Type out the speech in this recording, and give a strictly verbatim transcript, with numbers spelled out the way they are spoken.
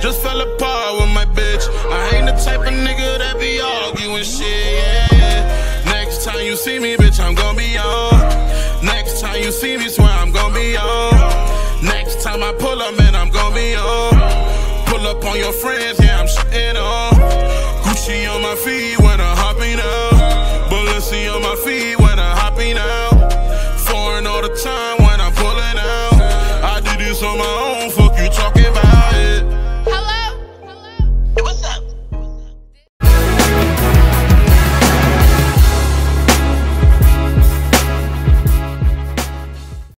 Just fell apart with my bitch. I ain't the type of nigga that be arguing shit, yeah, yeah. Next time you see me, bitch, I'm gon' be on. Next time you see me, swear I'm gon' be on. Next time I pull up, man, I'm gon' be on. Pull up on your friends, yeah, I'm shitting on. Gucci on my feet when I'm hopping out. Balenci on my feet when I'm hopping out.